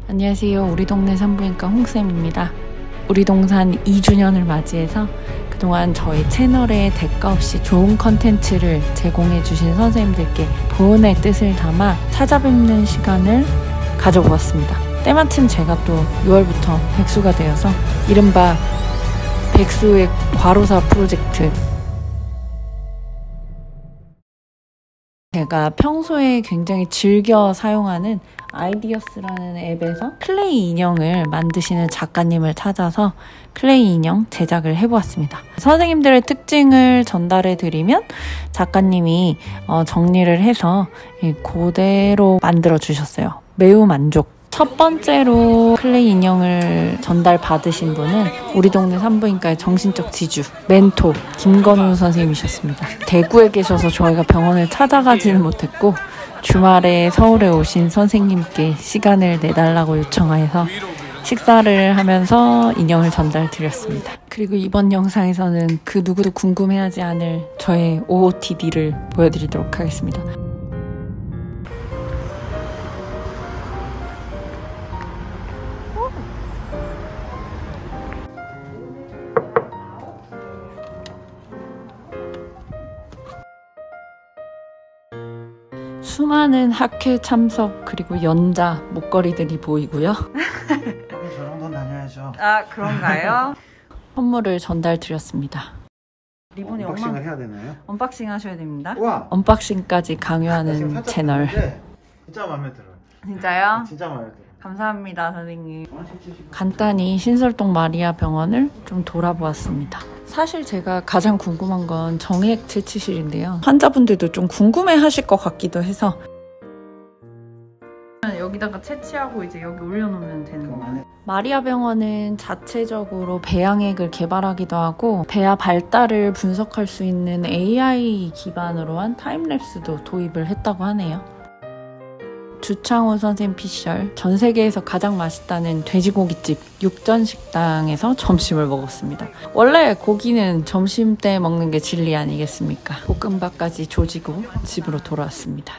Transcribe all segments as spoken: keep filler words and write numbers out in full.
안녕하세요. 우리 동네 산부인과 홍쌤입니다. 우리 동산 이 주년을 맞이해서 그동안 저희 채널에 대가 없이 좋은 컨텐츠를 제공해주신 선생님들께 보은의 뜻을 담아 찾아뵙는 시간을 가져보았습니다. 때마침 제가 또 유월부터 백수가 되어서 이른바 백수의 과로사 프로젝트, 제가 평소에 굉장히 즐겨 사용하는 아이디어스라는 앱에서 클레이 인형을 만드시는 작가님을 찾아서 클레이 인형 제작을 해보았습니다. 선생님들의 특징을 전달해 드리면 작가님이 어, 정리를 해서 그대로 만들어 주셨어요. 매우 만족. 첫 번째로 클레이 인형을 전달 받으신 분은 우리 동네 산부인과의 정신적 지주, 멘토 김건우 선생님이셨습니다. 대구에 계셔서 저희가 병원을 찾아가지는 못했고 주말에 서울에 오신 선생님께 시간을 내달라고 요청해서 식사를 하면서 인형을 전달 드렸습니다. 그리고 이번 영상에서는 그 누구도 궁금해하지 않을 저의 오오티디를 보여드리도록 하겠습니다. 수많은 학회 참석 그리고 연자 목걸이들이 보이고요. 저 정도는 다녀야죠. 아, 그런가요? 선물을 전달 드렸습니다. 리본이 언박싱을 얼마... 해야 되나요? 언박싱 하셔야 됩니다. 우와! 언박싱까지 강요하는 채널. 진짜 마음에 들어요. 진짜요? 진짜 마음에 들어요. 감사합니다, 선생님. 간단히 신설동 마리아 병원을 좀 돌아보았습니다. 사실 제가 가장 궁금한 건 정액 채취실인데요. 환자분들도 좀 궁금해 하실 것 같기도 해서 여기다가 채취하고 이제 여기 올려놓으면 되는 거예요. 마리아 병원은 자체적으로 배양액을 개발하기도 하고 배아 발달을 분석할 수 있는 에이아이 기반으로 한 타임랩스도 도입을 했다고 하네요. 주창훈 선생님 피셜, 전 세계에서 가장 맛있다는 돼지고기집 육전식당에서 점심을 먹었습니다. 원래 고기는 점심 때 먹는 게 진리 아니겠습니까? 볶음밥까지 조지고 집으로 돌아왔습니다.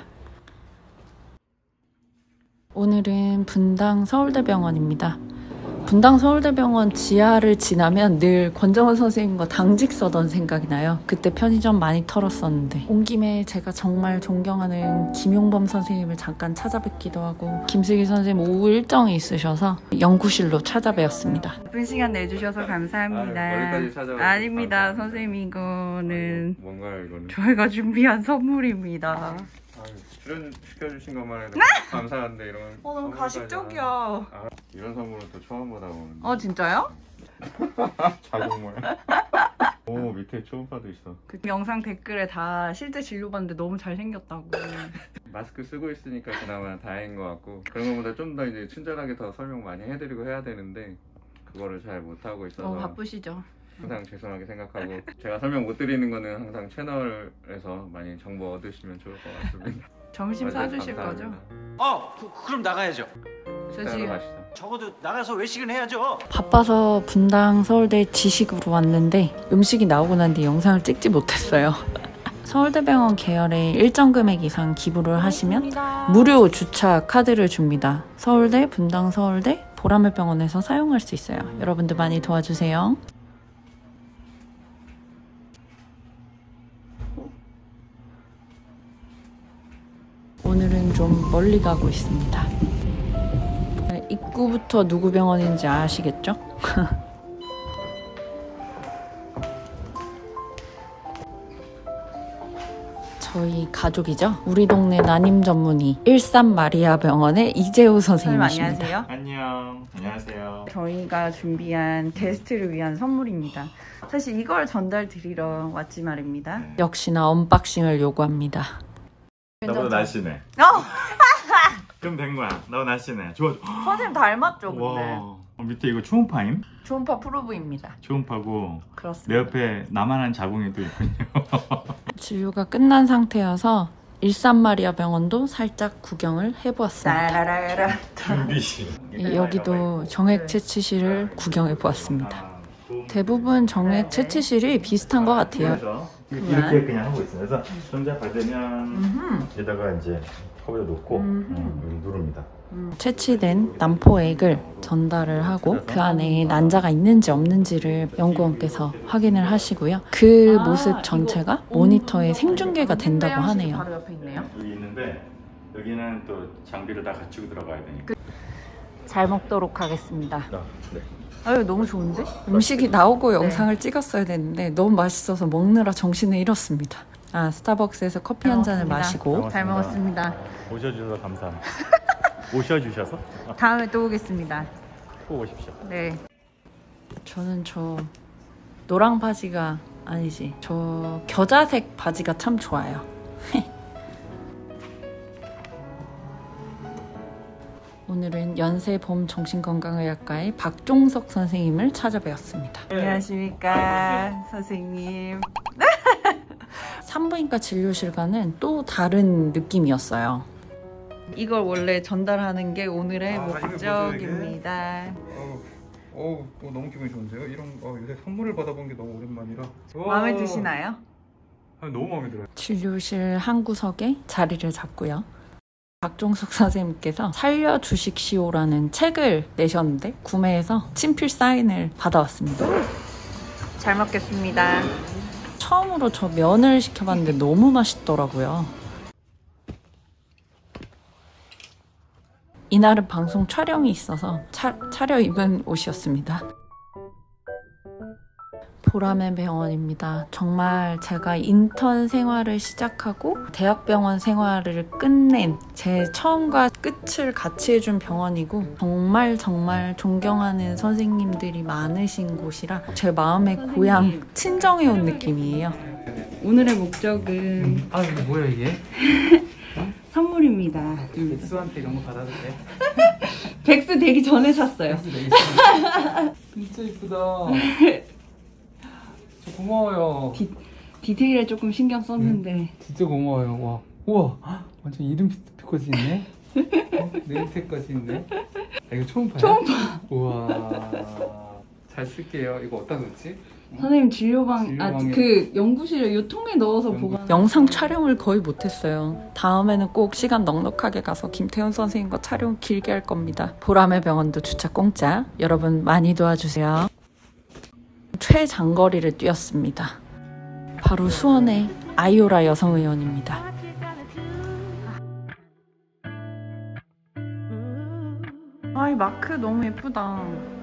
오늘은 분당 서울대병원입니다. 분당 서울대병원 지하를 지나면 늘 권정원 선생님과 당직 서던 생각이 나요. 그때 편의점 많이 털었었는데 온 김에 제가 정말 존경하는 김용범 선생님을 잠깐 찾아뵙기도 하고 김슬기 선생님 오후 일정이 있으셔서 연구실로 찾아뵈었습니다. 바쁜 시간 내주셔서 감사합니다. 아유, 아닙니다. 감사합니다. 선생님 이거는 뭔가요 이거는? 저희가 준비한 선물입니다. 출연시켜주신 것만 해도 감사한데 이런 어, 너무 가식적이야. 아, 이런 선물은 또 처음 받아보는데. 어, 진짜요? 자국물. 오, 밑에 초음파도 있어. 그 영상 댓글에 다 실제 진료 봤는데 너무 잘생겼다고. 마스크 쓰고 있으니까 그나마 다행인 것 같고, 그런 것보다 좀 더 이제 친절하게 더 설명 많이 해드리고 해야 되는데 그거를 잘 못하고 있어서 너무 바쁘시죠? 항상 죄송하게 생각하고 제가 설명 못 드리는 거는 항상 채널에서 많이 정보 얻으시면 좋을 것 같습니다. 점심 사주실 거죠? 어! 그, 그럼 나가야죠. 저 지금 적어도 나가서 외식은 해야죠. 바빠서 분당 서울대 지식으로 왔는데 음식이 나오고 난 뒤 영상을 찍지 못했어요. 서울대병원 계열에 일정 금액 이상 기부를 하시면 무료 주차 카드를 줍니다. 서울대, 분당 서울대, 보라매 병원에서 사용할 수 있어요. 여러분들 많이 도와주세요. 오늘은 좀 멀리 가고 있습니다. 입구부터 누구 병원인지 아시겠죠? 저희 가족이죠. 우리 동네 난임 전문의 일산 마리아 병원의 이재우 선생님이십니다. 안녕하세요. 안녕. 안녕하세요. 저희가 준비한 게스트를 위한 선물입니다. 사실 이걸 전달 드리러 왔지 말입니다. 네. 역시나 언박싱을 요구합니다. 나보다 날씬해. 어! 그럼 된 거야. 너 날씬해. 좋아. 선생님 닮았죠, 근데. 와. 어, 밑에 이거 초음파임? 초음파 프로브입니다. 초음파고. 그렇습니다. 내 옆에 나만한 자궁이 또 있군요. 진료가 끝난 상태여서 일산 마리아 병원도 살짝 구경을 해보았습니다. 준비실. 여기도 정액 채취실을 구경해 보았습니다. 대부분 정액 채취실이 비슷한 것 같아요. 이렇게 그냥 하고 있어요. 그래서 손자 받으면 여기다가 이제 컵에다 놓고 음, 여기 누릅니다. 음. 채취된 남포액을 전달을 하고 그 안에 난자가 있는지 없는지를 연구원께서 확인을 하시고요. 그 아, 모습 전체가 모니터에 생중계가 된다고 하네요. 바로 옆에 있네요. 여기 있는데 여기는 또 장비를 다 갖추고 들어가야 되니까. 잘 먹도록 하겠습니다. 아, 네. 아유 너무 좋은데? 음식이 나오고 네. 영상을 찍었어야 되는데 너무 맛있어서 먹느라 정신을 잃었습니다. 아 스타벅스에서 커피 한 잔을 마시고 잘 먹었습니다. 오셔주셔서 감사합니다. 오셔주셔서? 다음에 또 오겠습니다. 꼭 오십시오. 네. 저는 저 노랑 바지가 아니지 저 겨자색 바지가 참 좋아요. 오늘은 연세봄 정신건강의학과의 박종석 선생님을 찾아뵈었습니다. 네. 안녕하십니까 선생님. 산부인과 진료실과는 또 다른 느낌이었어요. 이걸 원래 전달하는 게 오늘의 아, 목적입니다. 어, 어, 어, 너무 기분이 좋은데요? 이런 어, 요새 선물을 받아본 게 너무 오랜만이라. 마음에 드시나요? 아, 너무 마음에 들어요. 진료실 한 구석에 자리를 잡고요. 박종석 선생님께서 살려주식시오라는 책을 내셨는데 구매해서 친필 사인을 받아왔습니다. 잘 먹겠습니다. 처음으로 저 면을 시켜봤는데 너무 맛있더라고요. 이날은 방송 촬영이 있어서 차, 차려입은 옷이었습니다. 보람의 병원입니다. 정말 제가 인턴 생활을 시작하고 대학병원 생활을 끝낸 제 처음과 끝을 같이 해준 병원이고 정말 정말 존경하는 선생님들이 많으신 곳이라 제 마음의 고향 친정에 온 느낌이에요. 오늘의 목적은 음, 아 이거 뭐야 이게? 선물입니다. 백수한테 이런 거 받아도 돼? 백수 되기 전에 샀어요. 백수 되기 전에. 진짜 이쁘다. 고마워요. 디, 디테일에 조금 신경 썼는데 응, 진짜 고마워요. 와, 우와, 완전 이름 스티커까지 있네. 어? 네임택까지 있네. 아, 이거 처음 봐요? 처음 봐. 우와, 잘 쓸게요. 이거 어디다 놓지? 어? 선생님 진료방, 진료방에... 아, 그 연구실에 요 통에 넣어서 연구... 보관. 영상 촬영을 거의 못했어요. 다음에는 꼭 시간 넉넉하게 가서 김태훈 선생님과 촬영 길게 할 겁니다. 보람의 병원도 주차 공짜. 여러분 많이 도와주세요. 최장거리를 뛰었습니다. 바로 수원의 아이오라 여성의원입니다. 아, 이 마크 너무 예쁘다.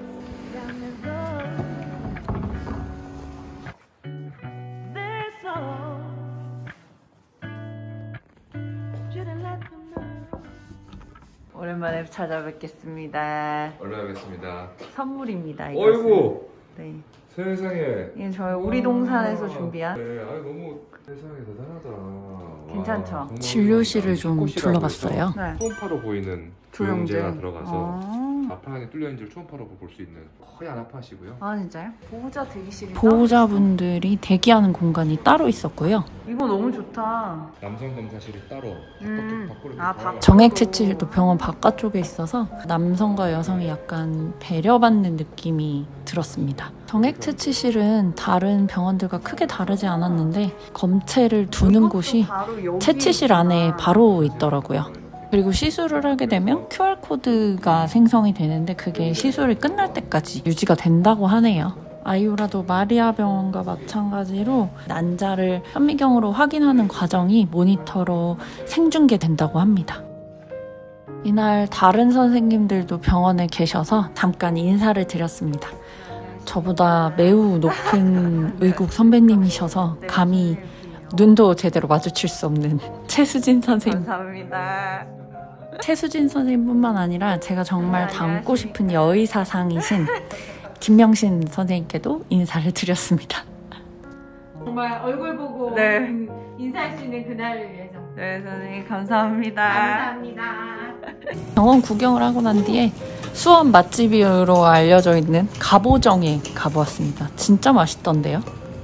오랜만에 찾아뵙겠습니다. 얼른 뵙겠습니다. 선물입니다. 어이구. 네. 세상에. 이게 저희 우리 동산에서 준비한. 네, 아 너무 세상에 대단하다. 괜찮죠? 와, 진료실을 좀 둘러봤어요. 네. 초음파로 보이는 조영제가 들어가서 아 아파하게 뚫려 있는지를 초음파로 볼 수 있는. 거의 안 아파하시고요. 아 진짜요? 보호자 대기실이 보호자분들이 대기하는 공간이 따로 있었고요. 이거 너무 좋다. 남성 검사실이 따로 음. 밖으로 아, 바... 정액 채취실도 병원 바깥쪽에 있어서 남성과 여성이 약간 배려받는 느낌이 들었습니다. 정액 채취실은 다른 병원들과 크게 다르지 않았는데 검체를 두는 곳이 채취실 안에 바로 있더라고요. 그리고 시술을 하게 되면 큐알코드가 생성이 되는데 그게 시술이 끝날 때까지 유지가 된다고 하네요. 아이오라도 마리아 병원과 마찬가지로 난자를 현미경으로 확인하는 과정이 모니터로 생중계된다고 합니다. 이날 다른 선생님들도 병원에 계셔서 잠깐 인사를 드렸습니다. 저보다 매우 높은 의국 선배님이셔서 감히 눈도 제대로 마주칠 수 없는 최수진 선생님. 감사합니다. 최수진 선생님뿐만 아니라 제가 정말 닮고 싶은 여의사상이신 김명신 선생님께도 인사를 드렸습니다. 정말 얼굴 보고 네. 인사할 수 있는 그날을 위해서. 네, 선생님 감사합니다. 감사합니다. 병원 구경을 하고 난 뒤에 수원 맛집으로 알려져 있는 갑오정에 가보았습니다. 진짜 맛있던데요?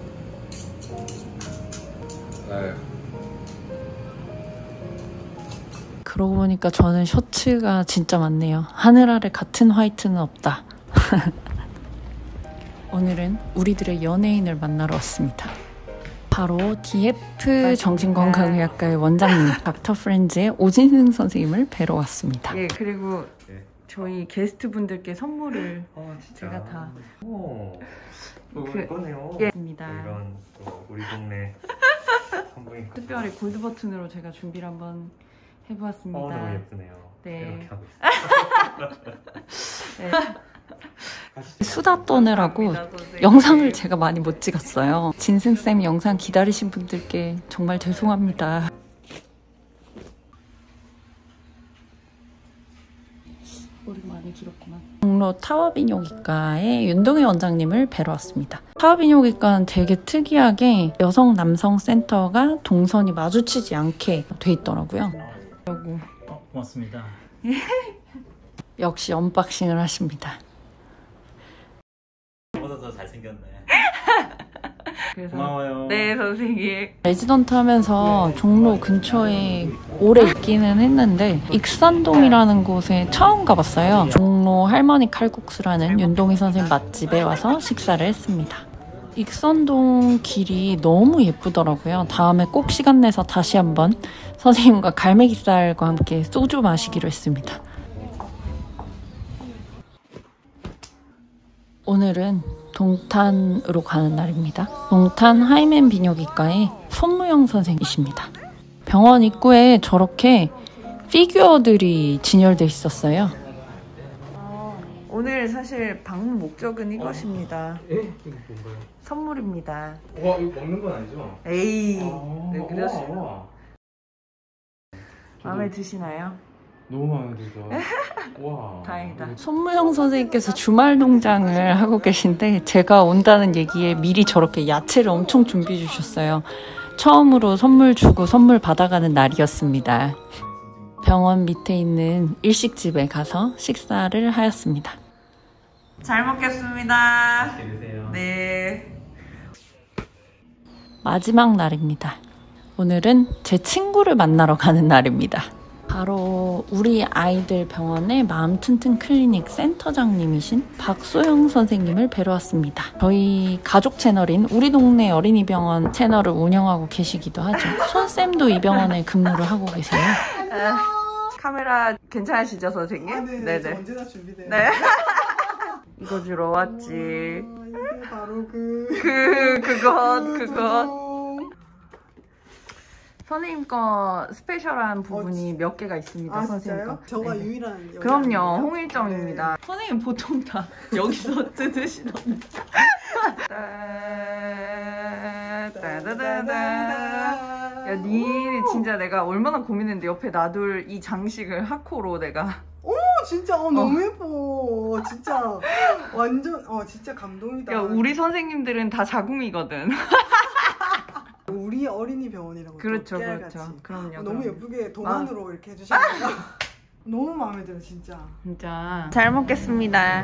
네. 그러고 보니까 저는 셔츠가 진짜 많네요. 하늘 아래 같은 화이트는 없다. 오늘은 우리들의 연예인을 만나러 왔습니다. 바로 디에프 정신건강의학과의 원장님 닥터 프렌즈의 오진승 선생님을 뵈러 왔습니다. 예, 그리고 네. 저희 게스트분들께 선물을 어, 진짜. 제가 다 오, 또 그- 이거네요. 예, 입니다. 이런 또 우리 동네 선물이 특별히 골드 버튼으로 제가 준비를 한번 해보았습니다. 어, 너무 예쁘네요. 네. 이렇게 하고 네. 있어요. 수다 떠느라고 감사합니다, 선생님. 영상을 제가 많이 못 찍었어요. 진승쌤 영상 기다리신 분들께 정말 죄송합니다. 머리 많이 길었구나. 종로 타워비뇨기과의 윤동희 원장님을 뵈러 왔습니다. 타워비뇨기과는 되게 특이하게 여성 남성 센터가 동선이 마주치지 않게 돼 있더라고요. 그리고 어, 고맙습니다. 역시 언박싱을 하십니다. 저보다 더 잘생겼네. 그래서 고마워요. 네, 선생님. 레지던트 하면서 종로 근처에 오래 있기는 했는데 익산동이라는 곳에 처음 가봤어요. 종로 할머니 칼국수라는 윤동희 선생님 맛집에 와서 식사를 했습니다. 익산동 길이 너무 예쁘더라고요. 다음에 꼭 시간 내서 다시 한번 선생님과 갈매기살과 함께 소주 마시기로 했습니다. 오늘은 동탄으로 가는 날입니다. 동탄 하이맨 비뇨기과의 손무영 선생님이십니다. 병원 입구에 저렇게 피규어들이 진열돼 있었어요. 오늘 사실 방문 목적은 이것입니다. 에? 이거 뭔가요? 선물입니다. 와 이거 먹는 건 아니죠? 에이, 아, 왜 그러세요? 와, 와. 마음에 드시나요? 너무 마음에 들죠. 와. 다행이다. 손무영 선생님께서 주말 농장을 하고 계신데 제가 온다는 얘기에 미리 저렇게 야채를 엄청 준비해 주셨어요. 처음으로 선물 주고 선물 받아가는 날이었습니다. 병원 밑에 있는 일식집에 가서 식사를 하였습니다. 잘 먹겠습니다. 맛있게 드세요. 네. 마지막 날입니다. 오늘은 제 친구를 만나러 가는 날입니다. 바로 우리 아이들 병원의 마음 튼튼 클리닉 센터장님이신 박소영 선생님을 뵈러 왔습니다. 저희 가족 채널인 우리 동네 어린이병원 채널을 운영하고 계시기도 하죠. 손쌤도 이 병원에 근무를 하고 계세요. 카메라 괜찮으시죠, 선생님? 아, 네, 네네. 저 언제나 준비돼요. 네. 이거 주러 왔지. 아, 이게 바로 그 그, 그것, 그 그것. 두둥. 선생님 거 스페셜한 부분이 어, 몇 개가 있습니다. 아 선생님 진짜요? 거. 저가 네네. 유일한 여기 그럼요. 아닌가요? 홍일점입니다. 선생님 보통 다 여기서 뜯으시던데. 따다다다. 야, 니 진짜 내가 얼마나 고민했는데 옆에 놔둘 이 장식을 하코로 내가. 어, 진짜 어, 너무 예뻐. 진짜 완전 어 진짜 감동이다. 야, 우리 선생님들은 다 자궁이거든. 우리 어린이 병원이라고. 그렇죠, 또 그렇죠. 깨알같이. 그럼요. 어, 너무 그럼요. 예쁘게 도안으로 이렇게 해주시니까 너무 마음에 들어 진짜. 진짜. 잘 먹겠습니다.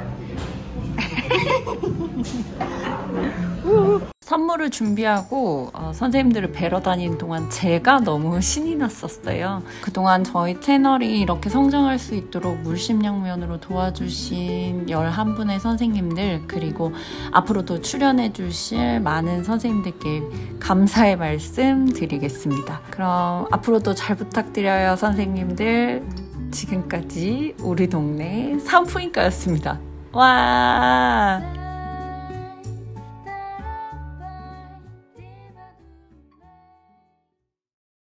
선물을 준비하고 어, 선생님들을 뵈러 다니는 동안 제가 너무 신이 났었어요. 그동안 저희 채널이 이렇게 성장할 수 있도록 물심양면으로 도와주신 열한 분의 선생님들, 그리고 앞으로도 출연해 주실 많은 선생님들께 감사의 말씀 드리겠습니다. 그럼 앞으로도 잘 부탁드려요, 선생님들. 지금까지 우리 동네 산부인과였습니다. 와.